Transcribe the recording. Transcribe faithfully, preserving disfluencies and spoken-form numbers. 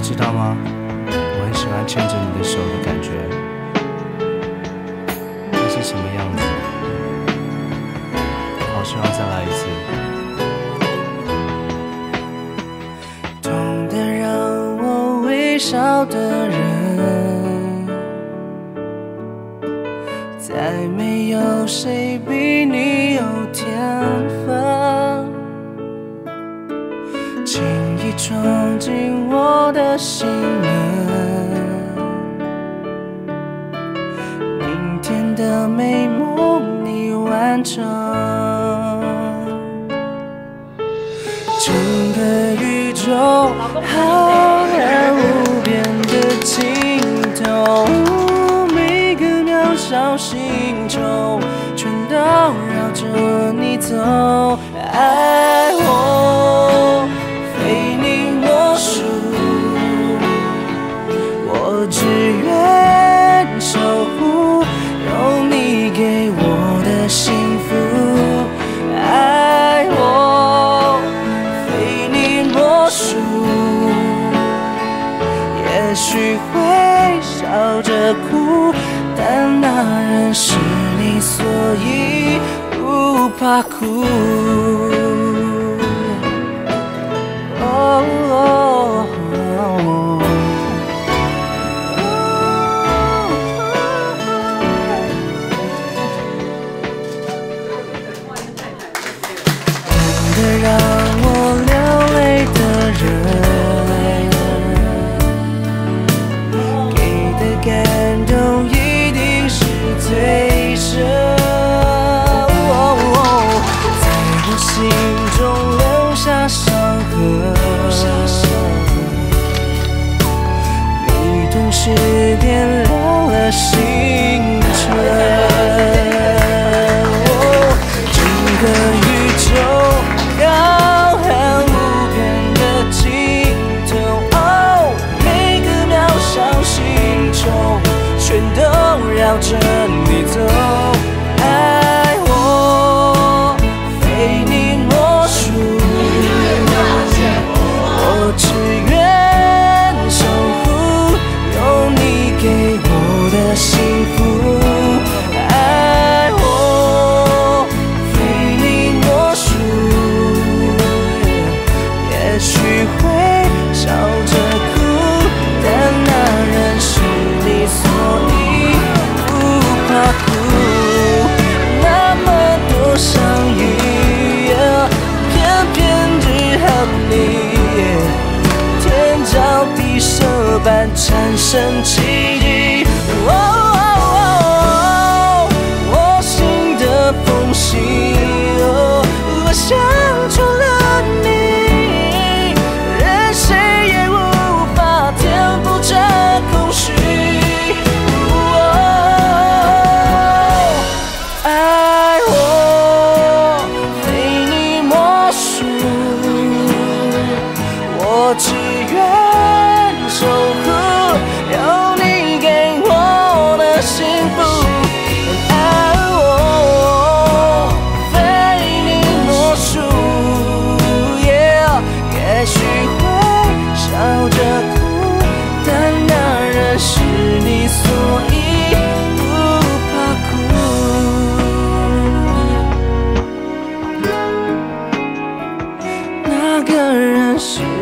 知道吗？我很喜欢牵着你的手的感觉，那是什么样子？好希望再来一次。 懂得让我微笑的人，再没有谁比你有天分，轻易闯进我的心门，明天的美梦你完成，整个宇宙浩瀚无边的尽头，每个渺小星球全都绕着你走，爱我非你莫属，我只愿守护有你给我的幸福，爱我非你莫属，也许会笑着哭，但那人是你，所以不怕哭。哦哦哦懂得让我流泪的人，给的感动一定是最深，在我心中留下伤痕，你同时点亮了星辰，整个宇宙浩瀚无边的尽头，哦，每个渺小星球全都绕着你走，爱我非你莫属，我只愿守护有你给我的幸福，爱我非你莫属，也许会笑着哭，但那人是你，所以不怕哭。那么多相遇，偏偏只和你天造地设般产生奇迹。哦哦哦，我心的缝隙，哦，我想出了你，任谁也无法填补这空虚。爱我非你莫属，我只愿守护有你给我的幸福，爱我非你莫属， yeah， 也许会笑着哭，但那人是你，所以不怕哭，那个人是